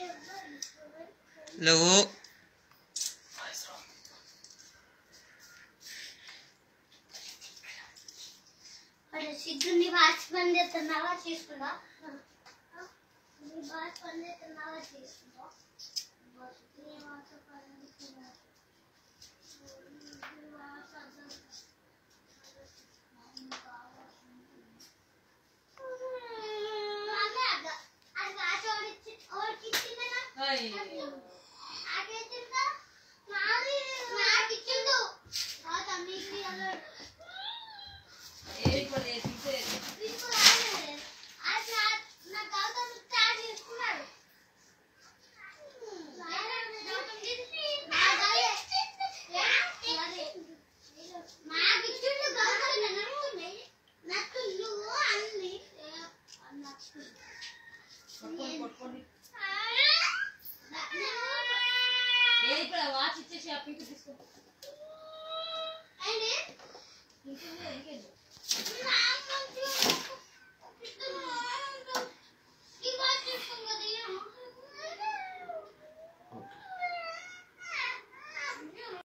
లేవు సిగ్గుని వాచ్ పని చేస్తున్నావా తీసుకుందా వాచ్ పని చేస్తున్నావా తీసుకుందా వాచ్ ఇచ్చేసి ఆ పింక్ తీసుకో